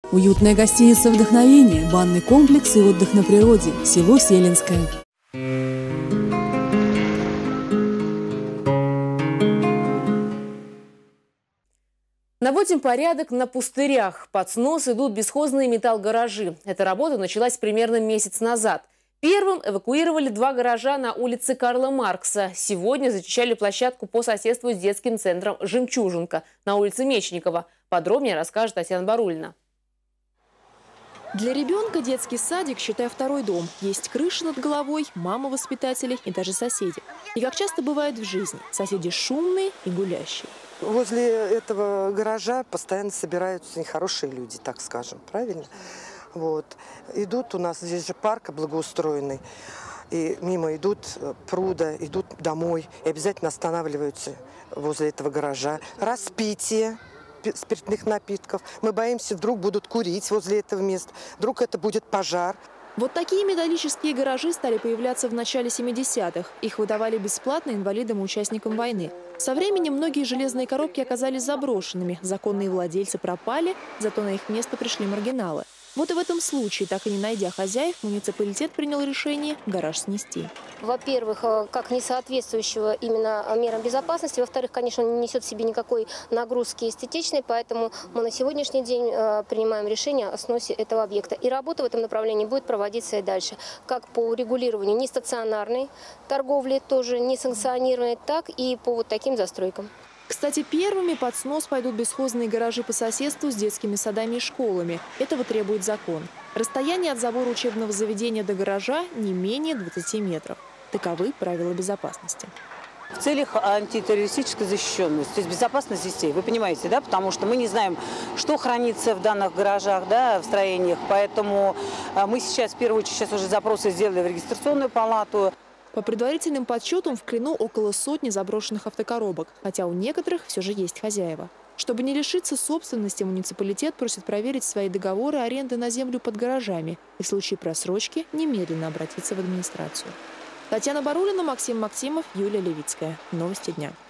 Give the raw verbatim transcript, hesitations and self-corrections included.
Уютная гостиница «Вдохновение», банный комплекс и отдых на природе. Село Селинское. Наводим порядок на пустырях. Под снос идут бесхозные металл-гаражи. Эта работа началась примерно месяц назад. Первым эвакуировали два гаража на улице Карла Маркса. Сегодня зачищали площадку по соседству с детским центром «Жемчужинка» на улице Мечникова. Подробнее расскажет Татьяна Барулина. Для ребенка детский садик, считай, второй дом. Есть крыша над головой, мама воспитатели и даже соседи. И как часто бывает в жизни, соседи шумные и гулящие. Возле этого гаража постоянно собираются нехорошие люди, так скажем, правильно? Вот. Идут у нас, здесь же парк благоустроенный, и мимо идут пруда, идут домой, и обязательно останавливаются возле этого гаража. Распитие спиртных напитков. Мы боимся, вдруг будут курить возле этого места, вдруг это будет пожар. Вот такие металлические гаражи стали появляться в начале семидесятых. Их выдавали бесплатно инвалидам и участникам войны. Со временем многие железные коробки оказались заброшенными. Законные владельцы пропали, зато на их место пришли маргиналы. Вот и в этом случае, так и не найдя хозяев, муниципалитет принял решение гараж снести. Во-первых, как несоответствующего именно мерам безопасности. Во-вторых, конечно, он не несет в себе никакой нагрузки эстетичной, поэтому мы на сегодняшний день принимаем решение о сносе этого объекта. И работа в этом направлении будет проводиться и дальше. Как по регулированию нестационарной торговли, тоже несанкционированной, так и по вот таким застройкам. Кстати, первыми под снос пойдут бесхозные гаражи по соседству с детскими садами и школами. Этого требует закон. Расстояние от забора учебного заведения до гаража не менее двадцати метров. Таковы правила безопасности. В целях антитеррористической защищенности, то есть безопасность детей, вы понимаете, да, потому что мы не знаем, что хранится в данных гаражах, да, в строениях, поэтому мы сейчас, в первую очередь, сейчас уже запросы сделали в регистрационную палату. По предварительным подсчетам в Клину около сотни заброшенных автокоробок, хотя у некоторых все же есть хозяева. Чтобы не лишиться собственности, муниципалитет просит проверить свои договоры аренды на землю под гаражами и в случае просрочки немедленно обратиться в администрацию. Татьяна Барулина, Максим Максимов, Юлия Левицкая. Новости дня.